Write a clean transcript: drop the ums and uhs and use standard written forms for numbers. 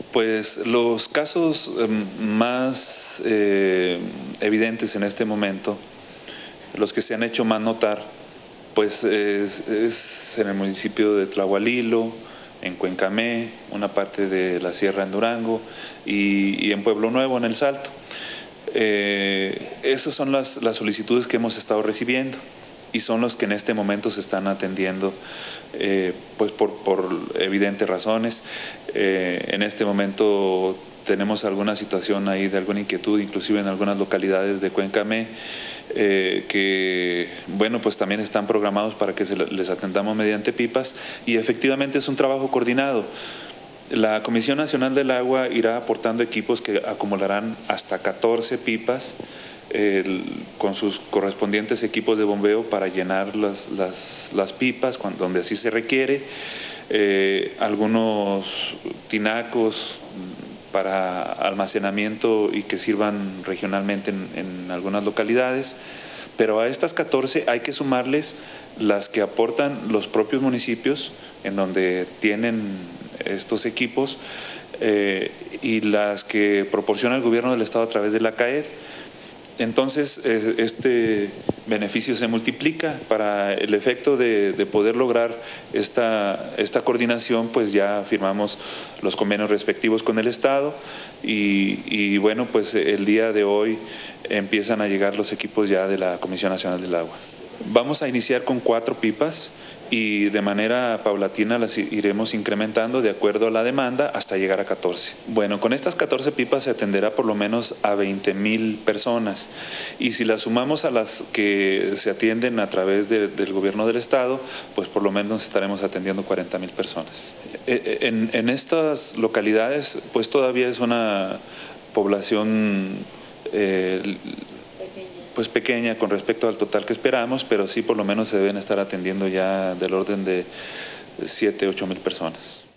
Pues los casos más evidentes en este momento, los que se han hecho más notar, pues es en el municipio de Tlahualilo, en Cuencamé, una parte de la Sierra en Durango y en Pueblo Nuevo, en El Salto. Esas son las solicitudes que hemos estado recibiendo y son los que en este momento se están atendiendo pues por evidentes razones. En este momento tenemos alguna situación ahí de alguna inquietud, inclusive en algunas localidades de Cuencamé, que bueno, pues también están programados para que les atendamos mediante pipas, y efectivamente es un trabajo coordinado. La Comisión Nacional del Agua irá aportando equipos que acumularán hasta 14 pipas con sus correspondientes equipos de bombeo para llenar las pipas donde así se requiere, algunos tinacos para almacenamiento y que sirvan regionalmente en algunas localidades. Pero a estas 14 hay que sumarles las que aportan los propios municipios en donde tienen estos equipos y las que proporciona el gobierno del estado a través de la CAED. Entonces, este beneficio se multiplica. Para el efecto de poder lograr esta coordinación, pues ya firmamos los convenios respectivos con el Estado y bueno, pues el día de hoy empiezan a llegar los equipos ya de la Comisión Nacional del Agua. Vamos a iniciar con 4 pipas y de manera paulatina las iremos incrementando de acuerdo a la demanda hasta llegar a 14. Bueno, con estas 14 pipas se atenderá por lo menos a 20,000 personas, y si las sumamos a las que se atienden a través del gobierno del estado, pues por lo menos estaremos atendiendo 40,000 personas. En estas localidades pues todavía es una población pues pequeña con respecto al total que esperamos, pero sí por lo menos se deben estar atendiendo ya del orden de 7,000 a 8,000 personas.